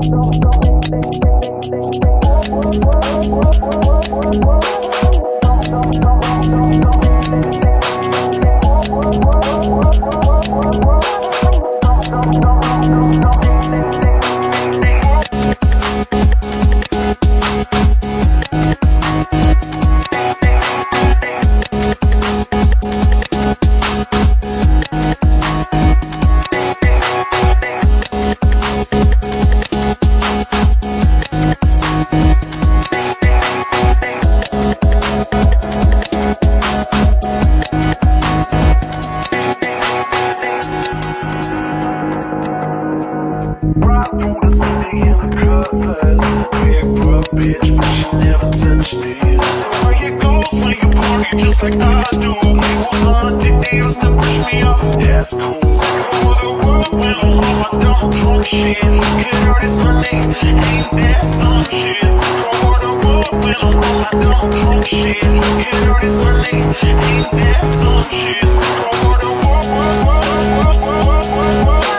Just like I do, people's on my DDs that push me off. That's cool. Take over the world when I'm on my dumb drunk shit. Look at all this money, ain't that some shit? Take over the world when I'm on my dumb drunk shit. Look at all this money, ain't that some shit? Take over the world.